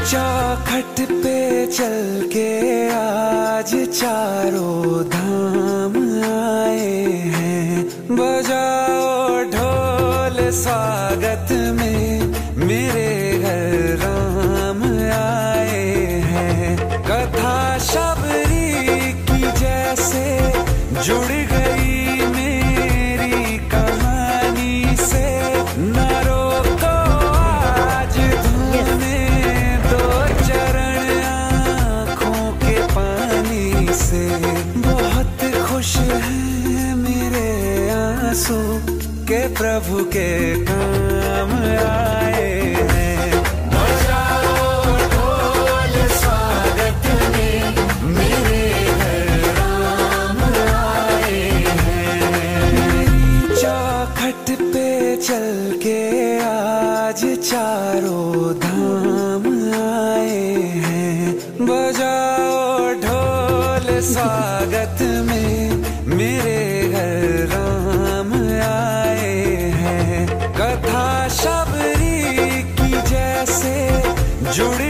चौखट पे चल के आज चारों धाम आए हैं। बजाओ ढोल स्वागत में मेरे घर राम आए हैं। कथा शबरी की जैसे जुड़ गई मेरी कहानी से। न रोको आज धोने दो चरण आँखों के पानी से। बहुत खुश हैं मेरे आंसू के प्रभु के काम आए हैं। बजाओ ढोल स्वागत में मेरे घर राम आए हैं। मेरी चौखट पे चल के आज चारों धाम आए हैं। बजाओ ढोल स्वागत में मेरे घर राम आए हैं। कथा शबरी की जैसे जुड़